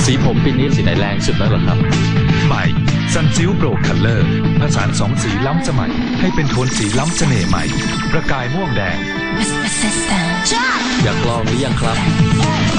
สีผมปีนี้สีไหนแรงสุดแล้วเหรอครับใหม่ซันซิลโปรคัลเลอร์ผสาน2 สีล้ำสมัยให้เป็นโทนสีล้ำเสน่ห์ใหม่ประกายม่วงแดงอยากลองหรือยังครับ